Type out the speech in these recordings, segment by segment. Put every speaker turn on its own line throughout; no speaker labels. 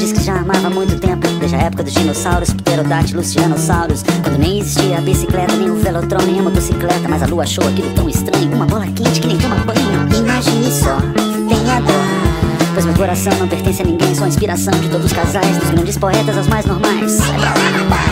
diz que já amava há muito tempo, desde a época dos dinossauros, pterodátilos, tiranossauros, quando nem existia a bicicleta, nem o velotron, nem a motocicleta. Mas a lua achou aquilo tão estranho, uma bola quente que nem toma banho. Imagine só, tenha dó, pois meu coração não pertence a ninguém. Sou a inspiração de todos os casais, dos grandes poetas aos mais normais. Sai pra lá, rapaz.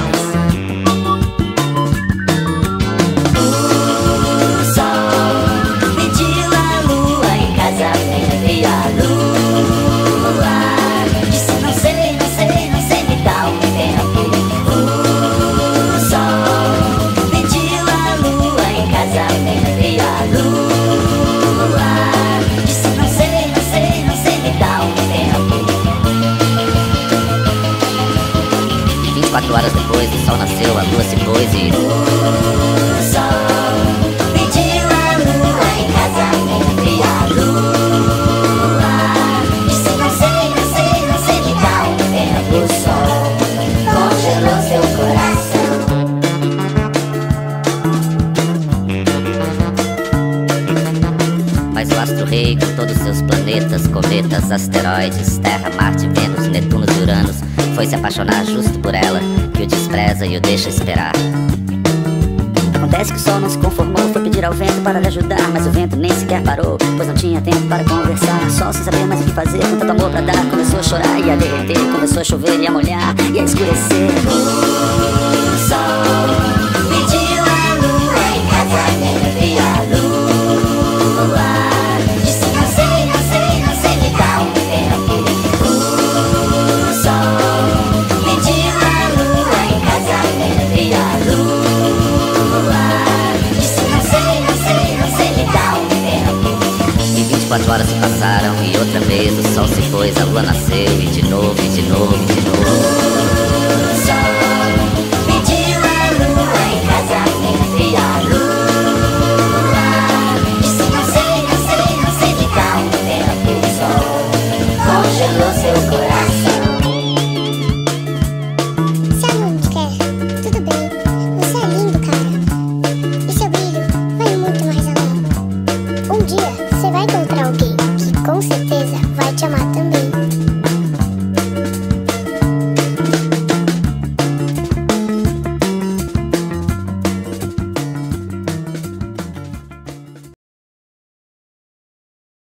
Horas depois, o sol nasceu, a lua se pôs e...
O sol pediu a lua em casamento e a lua disse: não sei, não sei, não sei, me dá um tempo. O sol congelou seu coração.
Mas o astro-rei, com todos seus planetas, cometas, asteroides, Terra, Marte, Vênus, Netuno e Uranus, foi se apaixonar justo por ela, que o despreza e o deixa esperar.
Acontece que o sol não se conformou, foi pedir ao vento para lhe ajudar, mas o vento nem sequer parou, pois não tinha tempo para conversar. Sol sem saber mais o que fazer, com tanto amor pra dar, começou a chorar e a derreter, começou a chover e a molhar e a escurecer. O sol pediu a lua em casamento e a lua disse: não sei, não sei, não sei, me dá um tempo. O sol pediu a lua em casamento e a lua disse: não sei, não sei, não sei, me dá um tempo.
E 24 horas se passaram e outra vez o sol se pôs, a lua nasceu e de novo, e de novo, e de novo.